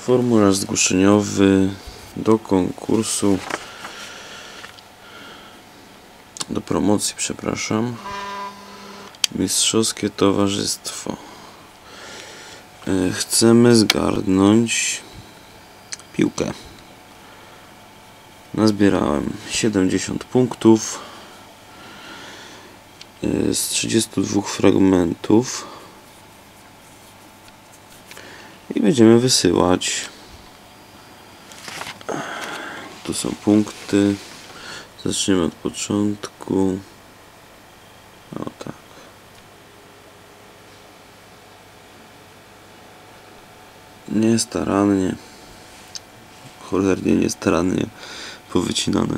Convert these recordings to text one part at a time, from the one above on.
Formularz zgłoszeniowy do konkursu, do promocji, przepraszam. Mistrzowskie towarzystwo. Chcemy zgarnąć piłkę. Nazbierałem 70 punktów z 32 fragmentów i będziemy wysyłać. Tu są punkty. Zaczniemy od początku. O tak. Niestarannie, cholernie niestarannie powycinane.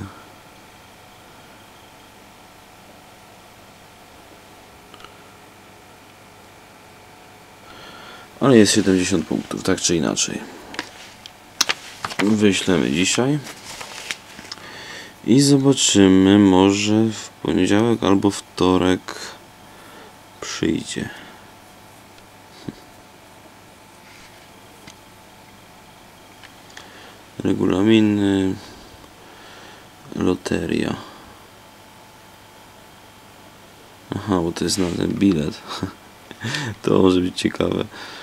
Ale jest 70 punktów, tak czy inaczej. Wyślemy dzisiaj i zobaczymy, może w poniedziałek albo wtorek przyjdzie. Regulaminy, loteria. Aha, bo to jest na ten bilet. To może być ciekawe.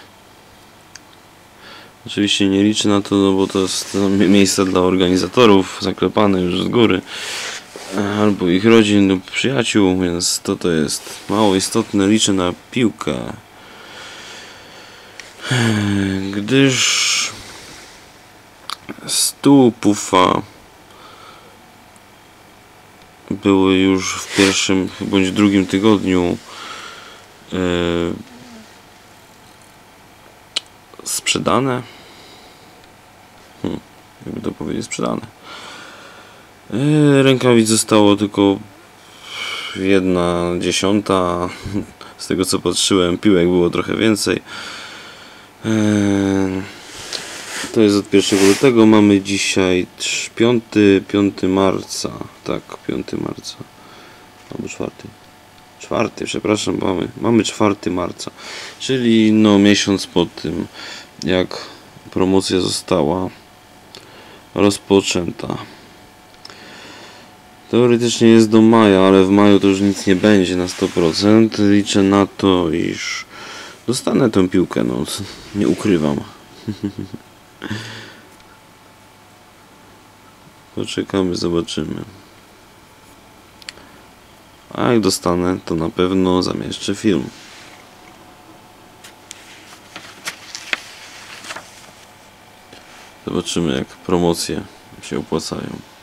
Oczywiście nie liczę na to, no bo to jest miejsce dla organizatorów, zaklepane już z góry, albo ich rodzin lub przyjaciół, więc to jest mało istotne. Liczę na piłkę, gdyż stół pufa były już w pierwszym bądź drugim tygodniu sprzedane. Jakby to powiedzieć, sprzedane. Rękawic zostało tylko 1/10. Z tego co patrzyłem, piłek było trochę więcej. To jest od 1 lutego. Mamy dzisiaj 5 marca. Tak, 5 marca. Albo 4. 4, przepraszam, mamy 4 marca. Czyli no miesiąc po tym, jak promocja została rozpoczęta. Teoretycznie jest do maja, ale w maju to już nic nie będzie na 100%. Liczę na to, iż dostanę tę piłkę, no nie ukrywam. Poczekamy, zobaczymy. A jak dostanę, to na pewno zamieszczę film. Zobaczymy, jak promocje się opłacają.